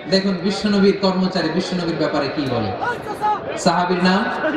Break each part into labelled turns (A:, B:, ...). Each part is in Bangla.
A: দেখুন বিশ্বনবীর কর্মচারী বিশ্বনবীর ব্যাপারে কি বলে। সাহাবীর নাম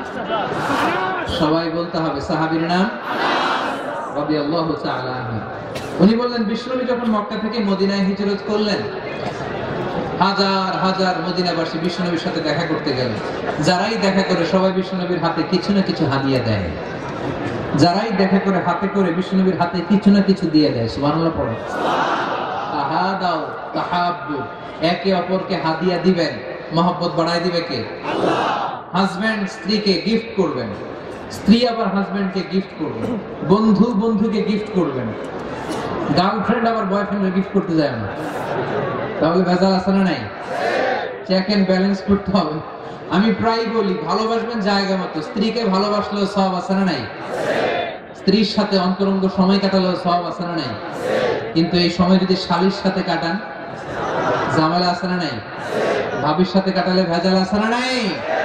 A: সবাই বলতে হবে, সাহাবীর নাম রাদিয়াল্লাহু তাআলা আনহু। উনি বললেন বিশ্বনবী যখন মক্কা থেকে মদিনায় হিজরত করলেন, হাজার হাজার মদিনাবাসী বিশ্বনবীর সাথে দেখা করতে গেলেন। যারাই দেখা করে সবাই বিশ্বনবীর হাতে কিছু না কিছু হাদিয়া দেয়। যারাই দেখা করে হাতে করে বিশ্বনবীর হাতে কিছু না কিছু দিয়ে দেয়। সুবহানাল্লাহ পড়ো। তাহাদাও তাহাব্বু, একে অপরকে হাদিয়া দিবেন, মহব্বত বাড়ায় দিবে কে? আল্লাহ। হাজবেন্ড স্ত্রীকে গিফট করবেন, স্ত্রী আবার হাজবেন্ডকে গিফট করবেন, বন্ধু বন্ধুকে গিফট করবেন, গার্লফ্রেন্ড আবার বয়ফ্রেন্ডকে গিফট করতে যায় না। তাহলে ভেজাল আছে না নাই? চেক এন্ড ব্যালেন্স করতে হবে। আমি প্রায় বলি ভালোবাসবেন জায়গা মতো, স্ত্রীকে ভালোবাসলেও সওয়াব আছে না নাই? স্ত্রীর সাথে অন্তরঙ্গ সময় কাটালেও সওয়াব আছে না নাই? কিন্তু এই সময় যদি শালীর সাথে কাটান ঝামেলা আছে না নাই? ভাবির সাথে কাটালে ভেজাল আছে না নাই?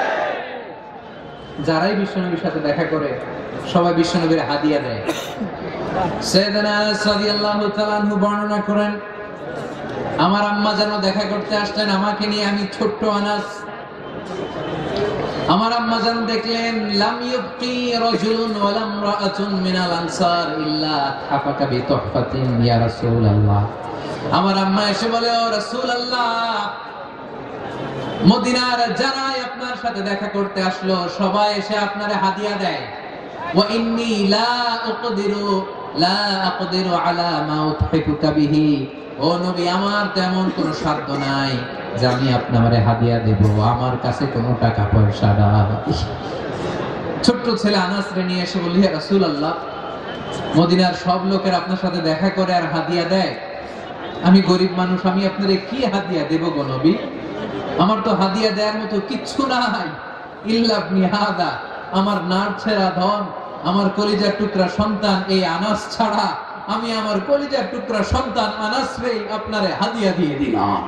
A: যারাই বিশ্বনবীর সাথে দেখা করে সবাই বিশ্বনবীর হাদিয়া দেয়। সাইয়েদনা আনাস রাদিয়াল্লাহু তাআলা আনহু বর্ণনা করেন, আমার আম্মা যেন দেখা করতে আসলেন আমাকে নিয়ে, আমি ছোট্ট আনাস। আমার আম্মা যেন দেখলেন লাম ইউবকি রাজুলুন ওয়ালা ইমরাআতুন মিনাল আনসার ইল্লা হাফাকা বিতুহফাতিন ইয়া রাসূলুল্লাহ। আমার আম্মা এসে বলে, ও রাসূলুল্লাহ, মদিনার যারাই আপনার সাথে দেখা করতে আসলো সবাই এসে আপনারে হাদিয়া দেয়। ওয়া ইন্নী লা আকদিরু আলা মা উতহিকুকা বিহি। ও নবী, আমার তেমন কোনো সাধ্য নাই যে আমি আপনারে হাদিয়া দেব, আমার কাছে কোনো টাকা পয়সা নাই। ছোট্ট ছেলে আনাস রে নিয়ে এসে বলি, হে রাসূলুল্লাহ, মদিনার সব লোকের আপনার সাথে দেখা করে আর হাদিয়া দেয়, আমি গরিব মানুষ, আমি আপনারে কি হাদিয়া দেব গো নবী? আমার তো হাদিয়া দেওয়ার মতো কিচ্ছু নাই। ইল্লা ইবনি হাদা, আমার নার ছেঁড়া ধন, আমার কলিজার টুকরা সন্তান এই আনাস ছাড়া আমি আমার কলিজার টুকরা সন্তান আনাস রে আপনারে হাদিয়া দিয়ে দিলাম।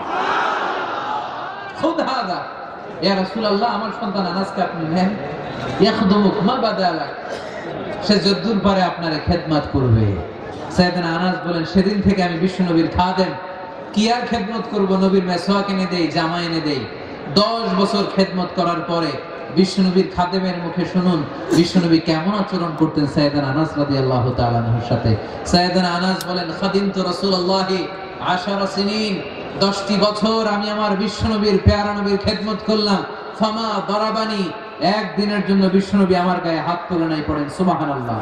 A: খুদ হাদা ইয়া রাসূলুল্লাহ, আমার সন্তান আনাসকে আপনি নেন, ইয়াখদুমুক মা বাদালাক, সে যদ্দুর পারে আপনারে খেদমত করবে। সাইয়েদনা আনাস বলেন, সেদিন থেকে আমি বিশ্বনবীর খাদেম, কি আর খেদমত করব, নবীর মেসওয়াক এনে দেই, জামা এনে দেই। 10 বছর খেদমত করার পরে বিশ্বনবীর খাদেমের মুখে শুনুন বিশ্বনবী কেমন আচরণ করতেন সাইয়েদনা আনাস রাদিয়াল্লাহু তাআলা আনহুর সাথে। সাইয়েদনা আনাস বলেন, খাদিমতু রাসূলুল্লাহি 10 সিনিন, 10টি বছর আমি আমার বিশ্বনবীর পেয়ারা নবীর খেদমত করলাম। ফামা দারাবানি, একদিনের জন্য বিশ্বনবী আমার গায়ে হাত তুলে নাই, পড়েন সুবহানাল্লাহ।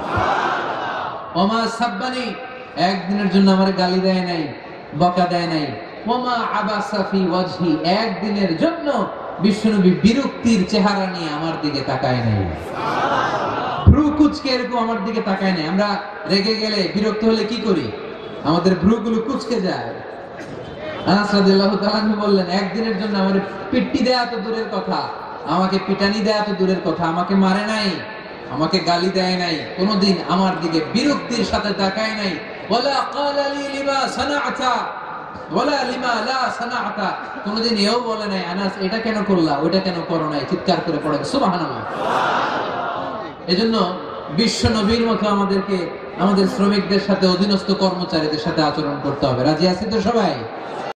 A: ওমা সাব্বানি, একদিনের জন্য আমার গালি দেয় নাই, বকা দেয় নাই। ওমা আবাসা ফি ওয়াজহি, একদিনের জন্য বিশ্বনবী বিরক্তির চেহারা নিয়ে আমার দিকে তাকায় নাই, ভ্রু কুঁচকে এরকম আমার দিকে তাকায় নাই। আমরা রেগে গেলে বিরক্ত হলে কি করি? আমাদের ভ্রুগুলো কুঁচকে যায়। আনাস রাদিয়াল্লাহু তাআলা আনহু বললেন, একদিনের জন্য আমার পিট্টি দেয়া তো দূরের কথা, আমাকে পিটানি দেয়া তো দূরের কথা, আমাকে মারে নাই, আমাকে গালি দেয় নাই, কোনদিন আমার দিকে বিরক্তির সাথে তাকায় নাই। ওয়ালা ক্বালা লি লিমা সানাআতা ওয়ালা লিমা লা সানাআতা, কোনদিন এও বলে নাই আনাস এটা কেন করলা, ওটা কেন করো নাই, চিৎকার করে পড়েন সুবহানাল্লাহ। এজন্য বিশ্ব নবীর মতো আমাদেরকে আমাদের শ্রমিকদের সাথে, অধীনস্থ কর্মচারীদের সাথে আচরণ করতে হবে। রাজি আছি তো সবাই?